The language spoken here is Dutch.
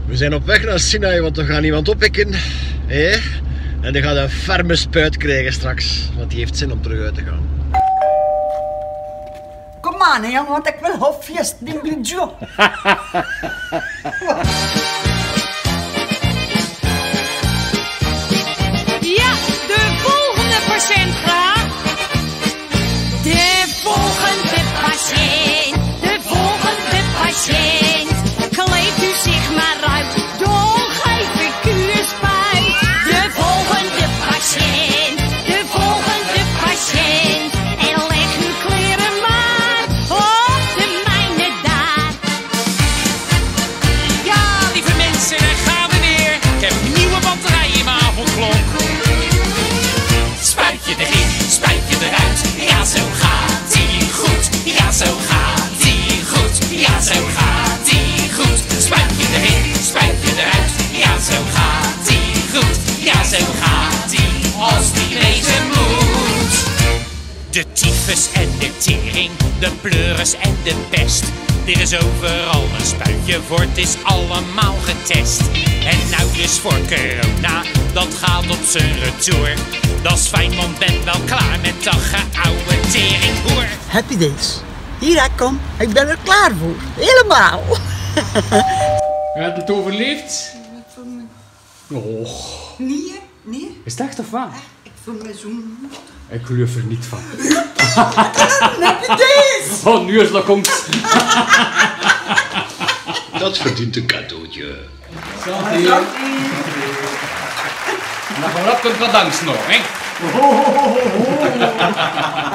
We zijn op weg naar Sinaï, want we gaan iemand oppikken. En die gaat een ferme spuit krijgen straks, want die heeft zin om terug uit te gaan. Kom aan, jongen, want ik wil hofjes in de job. Ja, de volgende patiënt graag. De volgende patiënt, de volgende patiënt. Kleedt u zich maar uit, dan geef ik u een spuit. De volgende patiënt, de volgende patiënt. En leg uw kleren maar op de mijne daar. Ja, lieve mensen, daar gaan we weer. Ik heb een nieuwe batterij in mijn avondklok. Spuitje erin, spuitje eruit. Ja, zo gaat ie goed. Ja, zo gaat ie goed. Ja, zo gaat ie goed. Spuitje erin, spuitje eruit. Ja, zo gaat ie goed. Ja, zo gaat ie als die wezen moet. De tyfus en de tering, de pleuris en de pest. Er is overal een spuitje voor, het is allemaal getest. En nou dus voor corona, dat gaat op zijn retour. Dat is fijn, want ben wel klaar met dat geouwe teringhoer. Happy days. Hier ik kom, ik ben er klaar voor. Helemaal. Heb je het overleefd? Oh. Nee, nee. Is het echt of waar? Ik voel me zo'n... Ik geloof er niet van. Happy days. Oh, nu is dat komt. Dat verdient een cadeautje. Santé. Nog een rap wat danks nog, hè?